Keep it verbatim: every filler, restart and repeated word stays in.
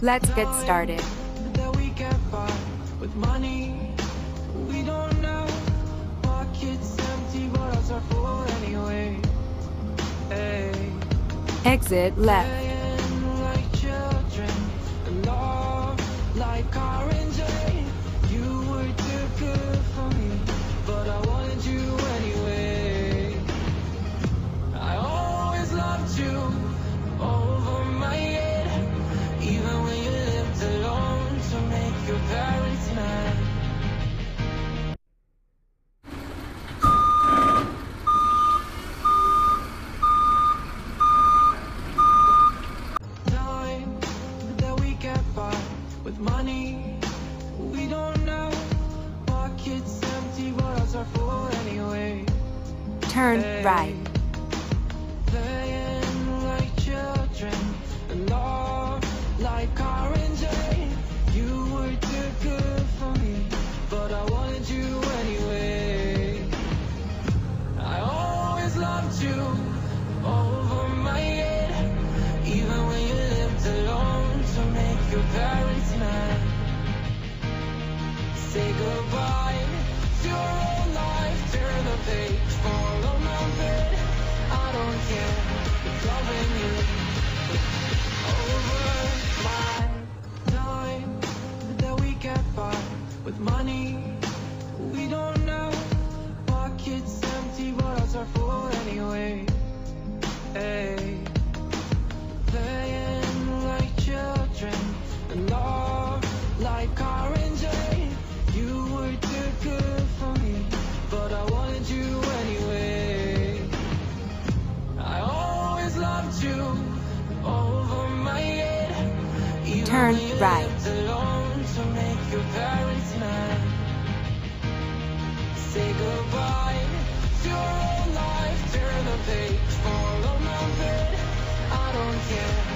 Let's get started. That we can buy with money we don't know. Pockets empty, but ours are full anyway. Hey. Exit left. Playing like children, and love like orange. You were too good for me, but I wanted you anyway. I always loved you over my head, even when you lived alone to make your parents mad. Time that we get by with money we don't know. Pockets empty, but ours are full anyway. Turn right. Playing like children, and love like orange. You were too good for me, but I wanted you anyway. I always loved you over my head, even when you lived alone to make your parents mad. Say goodbye to your old life, turn the page, follow my bed. I don't care, it's loving you over my time that we get by with money we don't know. Pockets empty, but ours are full anyway. Hey. Playing like children, and love like orange. You were too good for me, but I wanted you anyway. I always loved you over my head, even Turn when you right. lived alone to make your parents mad. Say goodbye to your old life, turn the page, follow my bed. I don't care,